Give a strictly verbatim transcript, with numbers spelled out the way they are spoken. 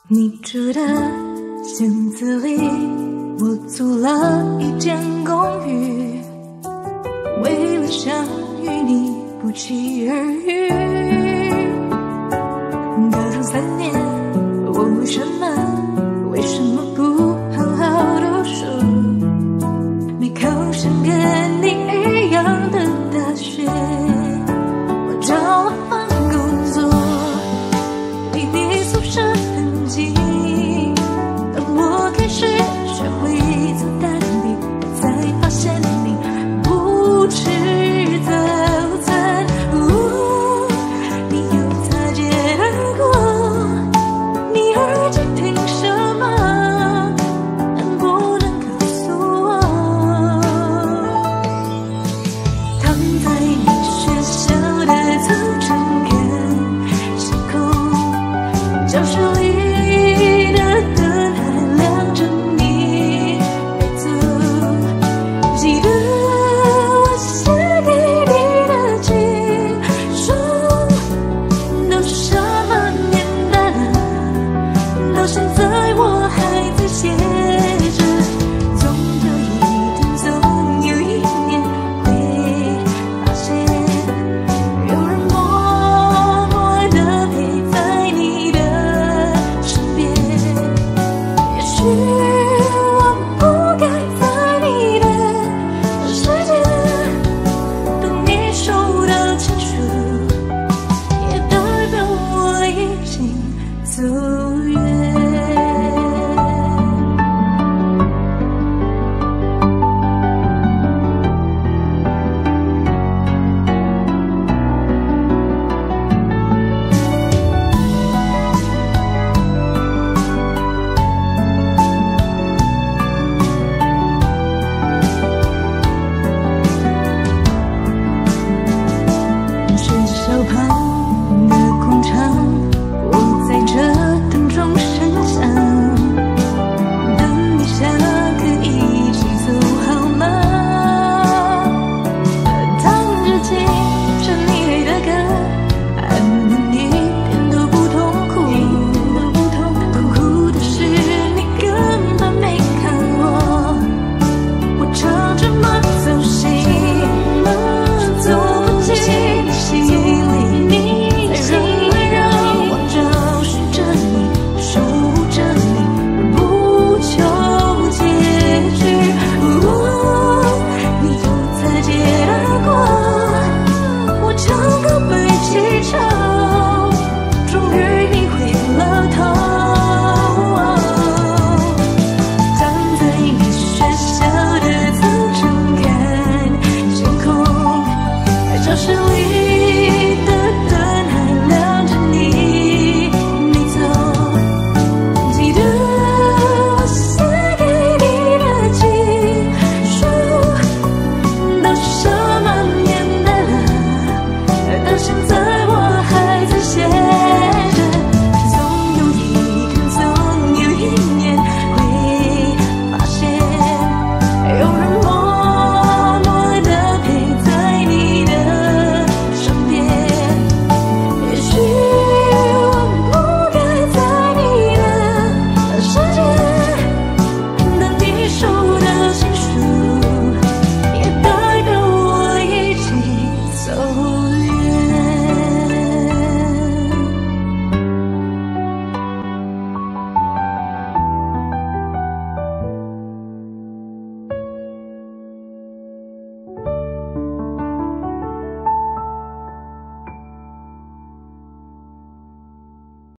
你住的巷子里，我租了一间公寓，为了想与你不期而遇。高中三年，我为什么为什么不好好读书？没考上跟你一样的大学，我找了份工作，离你宿舍很近。当我开始学会做蛋饼，我才发现你不吃早餐。哦，你又擦肩而过，你耳机听什么？能不能告诉我？躺在你学校的操场看星空，教室里的灯还亮着，你没走。记得我写给你的情书，都什么年代了，到现在我还在写着。总有一天，总有一年会发现，有人默默地陪在你的身边。也许我不该在你的世界等你收到情书，也代表我已经走